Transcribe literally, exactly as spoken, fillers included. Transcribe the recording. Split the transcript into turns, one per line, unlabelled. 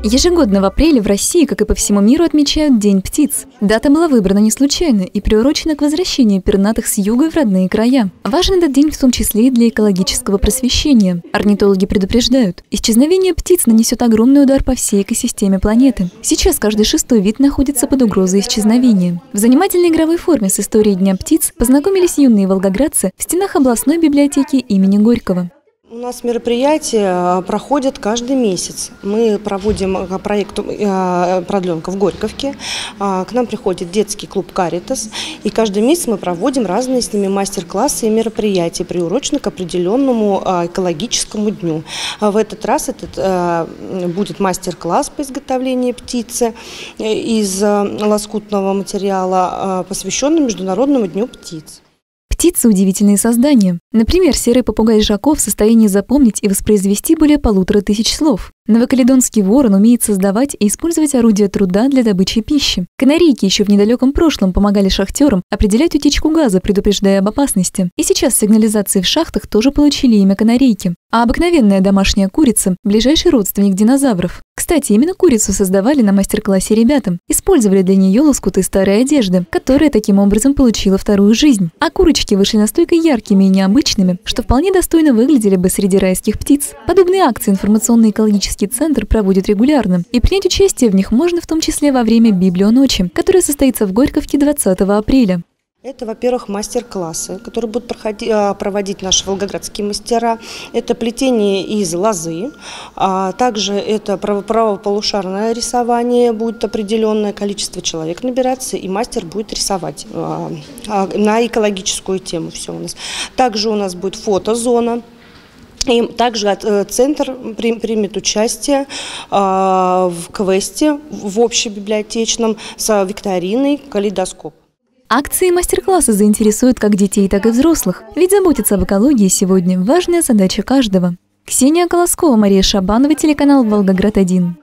Ежегодно в апреле в России, как и по всему миру, отмечают День птиц. Дата была выбрана не случайно и приурочена к возвращению пернатых с юга в родные края. Важен этот день в том числе и для экологического просвещения. Орнитологи предупреждают, исчезновение птиц нанесет огромный удар по всей экосистеме планеты. Сейчас каждый шестой вид находится под угрозой исчезновения. В занимательной игровой форме с историей Дня птиц познакомились юные волгоградцы в стенах областной библиотеки имени Горького.
У нас мероприятия проходят каждый месяц. Мы проводим проект «Продленка» в Горьковке. К нам приходит детский клуб «Каритас». И каждый месяц мы проводим разные с ними мастер-классы и мероприятия, приуроченные к определенному экологическому дню. В этот раз это будет мастер-класс по изготовлению птицы из лоскутного материала, посвященный Международному дню птиц.
Птицы – удивительные создания. Например, серый попугай Жако в состоянии запомнить и воспроизвести более полутора тысяч слов. Новокаледонский ворон умеет создавать и использовать орудия труда для добычи пищи. Канарейки еще в недалеком прошлом помогали шахтерам определять утечку газа, предупреждая об опасности. И сейчас сигнализации в шахтах тоже получили имя канарейки. А обыкновенная домашняя курица – ближайший родственник динозавров. Кстати, именно курицу создавали на мастер-классе ребята. Использовали для нее лоскуты старой одежды, которая таким образом получила вторую жизнь. А курочки вышли настолько яркими и необычными, что вполне достойно выглядели бы среди райских птиц. Подобные акции информационно-экологический центр проводит регулярно, и принять участие в них можно в том числе во время Библионочи, которая состоится в Горьковке двадцатого апреля.
Это, во-первых, мастер-классы, которые будут проходить, проводить наши волгоградские мастера. Это плетение из лозы, а также это правополушарное рисование, будет определенное количество человек набираться, и мастер будет рисовать на экологическую тему все у нас. Также у нас будет фотозона. И также центр примет участие в квесте, в общебиблиотечном, с викториной «Калейдоскоп».
Акции и мастер-классы заинтересуют как детей, так и взрослых, ведь заботиться об экологии сегодня – важная задача каждого. Ксения Колоскова, Мария Шабанова, телеканал «Волгоград один».